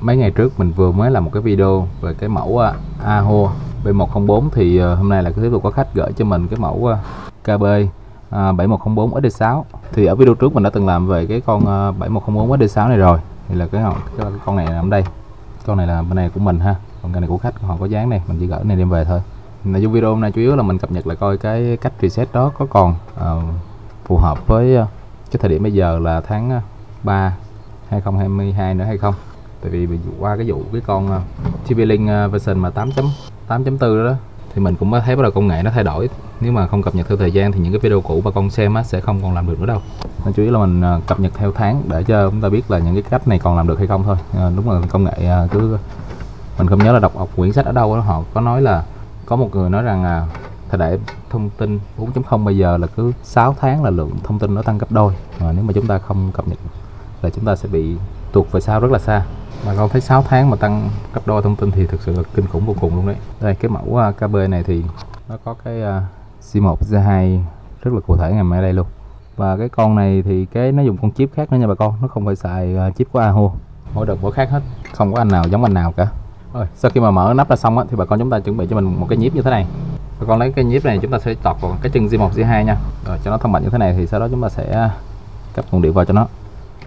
mấy ngày trước mình vừa mới làm một cái video về cái mẫu AHO B104, thì hôm nay là tiếp tục có khách gửi cho mình cái mẫu KB 7104 SD6. Thì ở video trước mình đã từng làm về cái con 7104 SD6 này rồi, thì là cái con này nằm đây, con này là bên này của mình ha, còn cái này của khách họ có dán này, mình chỉ gửi này đem về thôi. Nội dung video hôm nay chủ yếu là mình cập nhật lại coi cái cách reset đó có còn phù hợp với cái thời điểm bây giờ là tháng 3 2022 nữa hay không. Tại vì qua cái vụ cái con TP-Link version mà 8.4 đó thì mình cũng thấy bắt đầu công nghệ nó thay đổi. Nếu mà không cập nhật theo thời gian thì những cái video cũ bà con xem sẽ không còn làm được nữa đâu. Nên chủ yếu là mình cập nhật theo tháng để cho chúng ta biết là những cái cách này còn làm được hay không thôi. Đúng là công nghệ mình không nhớ là đọc quyển sách ở đâu đó, họ có nói là có một người nói rằng thời đại thông tin 4.0 bây giờ là cứ 6 tháng là lượng thông tin nó tăng gấp đôi. Nếu mà chúng ta không cập nhật là chúng ta sẽ bị tuột về sau rất là xa. Mà con thấy 6 tháng mà tăng gấp đôi thông tin thì thực sự là kinh khủng vô cùng luôn đấy. Đây cái mẫu KB này thì nó có cái C1 C2 rất là cụ thể nằm ở đây luôn. Và cái con này thì nó dùng con chip khác nữa nha bà con, nó không phải xài chip của AHO. Mỗi đợt mỗi khác hết, không có anh nào giống anh nào cả. Rồi sau khi mà mở nắp ra xong thì bà con chúng ta chuẩn bị cho mình một cái nhíp như thế này. Bà con lấy cái nhíp này chúng ta sẽ tọt vào cái chân C1 C2 nha. Rồi cho nó thông mạnh như thế này thì sau đó chúng ta sẽ cấp nguồn điện vào cho nó.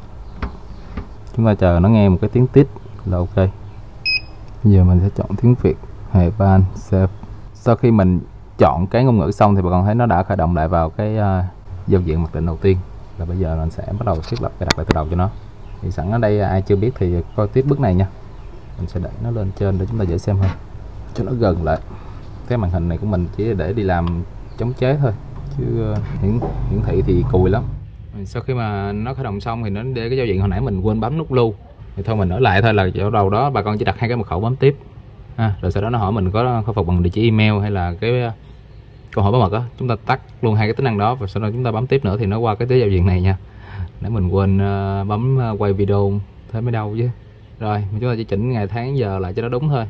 Chúng ta chờ nó nghe một cái tiếng tít là ok. Bây giờ mình sẽ chọn tiếng Việt, hệ van, save. Sau khi mình chọn cái ngôn ngữ xong thì bà con thấy nó đã khởi động lại vào cái giao diện mặc định đầu tiên. Là bây giờ mình sẽ bắt đầu thiết lập, đặt lại từ đầu cho nó. Thì sẵn ở đây ai chưa biết thì coi tiếp bước này nha. Mình sẽ đẩy nó lên trên để chúng ta dễ xem hơn, cho nó gần lại. Cái màn hình này của mình chỉ để đi làm chống chế thôi, chứ hiển thị thì cùi lắm. Sau khi mà nó khởi động xong thì nó để cái giao diện hồi nãy mình quên bấm nút lưu, thì thôi mình ở lại thôi, là chỗ đầu đó bà con chỉ đặt 2 cái mật khẩu bấm tiếp rồi sau đó nó hỏi mình có khôi phục bằng địa chỉ email hay là cái câu hỏi bảo mật á, chúng ta tắt luôn 2 cái tính năng đó và sau đó chúng ta bấm tiếp nữa thì nó qua cái giao diện này nha. Để mình quên bấm quay video thế mới đâu chứ. Rồi chúng ta chỉ chỉnh ngày tháng giờ lại cho nó đúng thôi.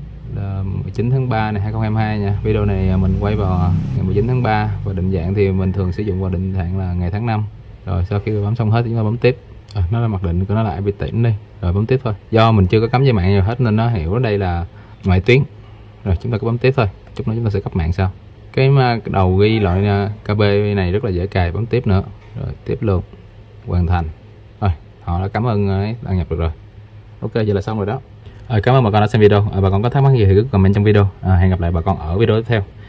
19 tháng 3 này 2022 nha. Video này mình quay vào ngày 19 tháng 3 và định dạng thì mình thường sử dụng vào định dạng là ngày tháng 5. Rồi sau khi bấm xong hết thì chúng ta bấm tiếp. Nó là mặc định của nó lại bị tỉnh đi. Rồi bấm tiếp thôi. Do mình chưa có cắm dây mạng nhiều hết nên nó hiểu ở đây là ngoại tuyến. Rồi chúng ta cứ bấm tiếp thôi. Chút nữa chúng ta sẽ cấp mạng sau. Cái đầu ghi loại KB này rất là dễ cài, bấm tiếp nữa. Rồi tiếp luôn. Hoàn thành. Rồi họ đã cảm ơn đăng nhập được rồi. Ok vậy là xong rồi đó. Cảm ơn bà con đã xem video. Bà con có thắc mắc gì thì cứ comment trong video. Hẹn gặp lại bà con ở video tiếp theo.